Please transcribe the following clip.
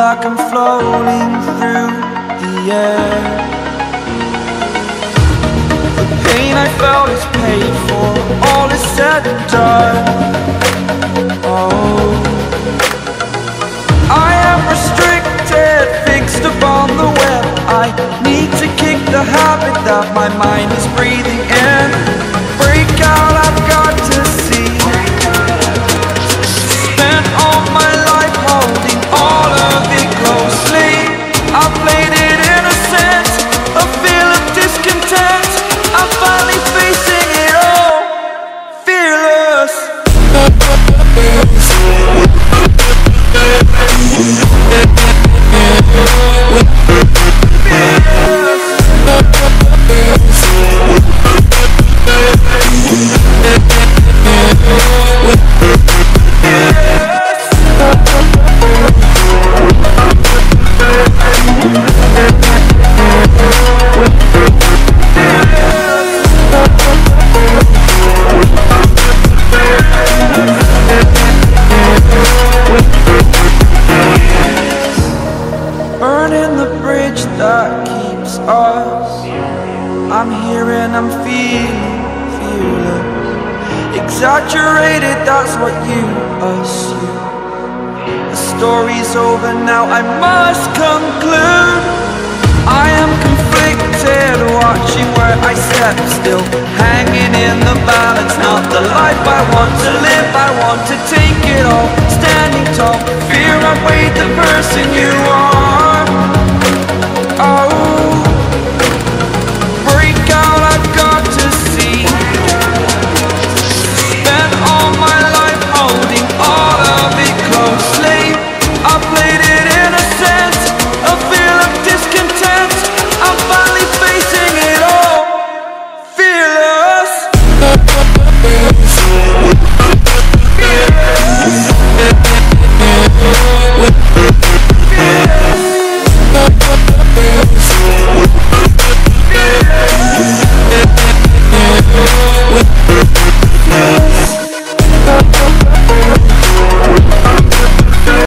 like I'm floating through the air. The pain I felt is paid for, all is said and done. Oh, I am restricted, fixed upon the web. I need to kick the habit that my mind is breathing in. Break out, I've got to see. Spent all my life holding all of it closely. I played it innocent, a feel of discontent. I'm finally facing it all, fearless. Burning the bridge that keeps us. I'm here and I'm feeling fearless. Exaggerated, that's what you assume. The story's over now, I must conclude. I am conflicted, watching where I step still, hanging in the balance. Not the life I want to live, I want to take it all. Standing tall, fear I weighed the person you are.